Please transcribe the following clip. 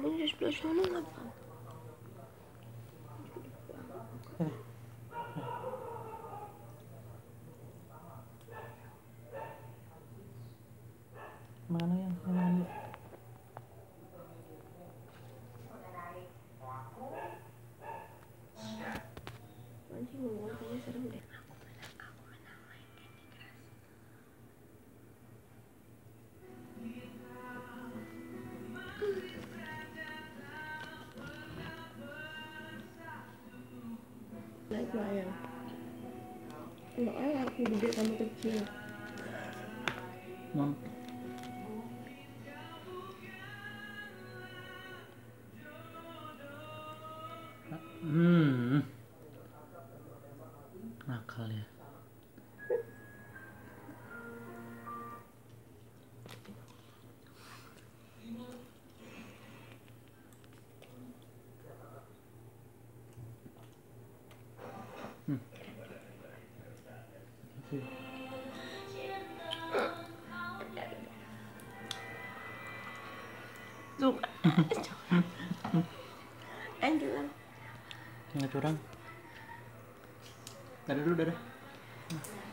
kamu di sebelah sana ngapa? Mana yang mandi? Anjing ngomong kayaknya serem deh. Naik layang. Enggak aku gede kamu kecil. Non. Nakal ya. Suka. Anjuran. Nggak curang. Dadah dulu, dadah.